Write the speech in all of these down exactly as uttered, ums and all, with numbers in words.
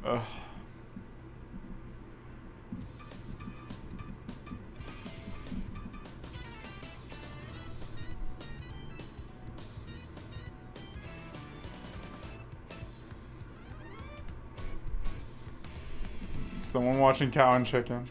Ugh. Someone watching Cow and Chicken.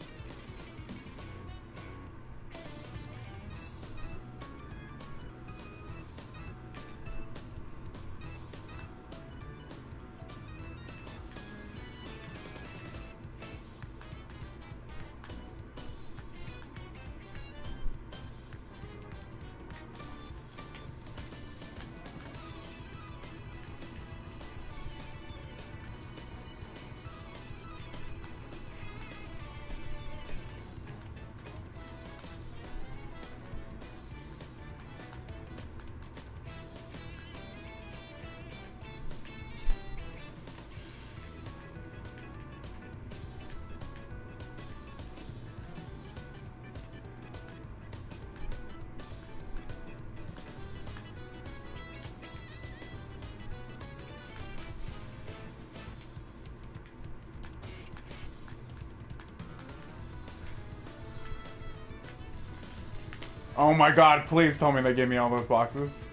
Oh my god, please tell me they gave me all those boxes.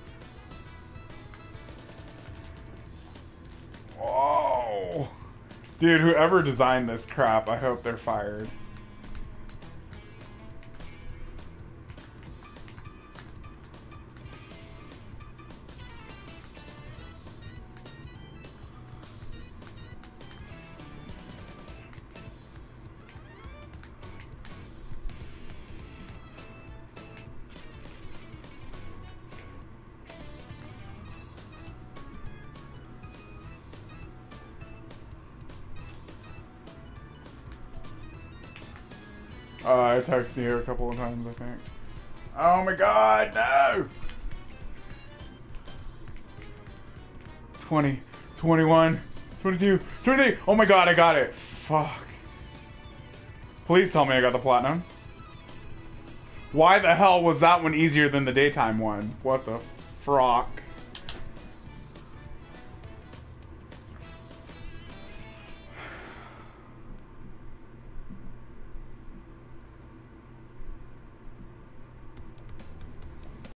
Whoa. Dude, whoever designed this crap, I hope they're fired. Uh, I texted you a couple of times, I think. Oh my god, no! twenty, twenty-one, twenty-two, twenty-three! Oh my god, I got it! Fuck. Please tell me I got the platinum. Why the hell was that one easier than the daytime one? What the frock?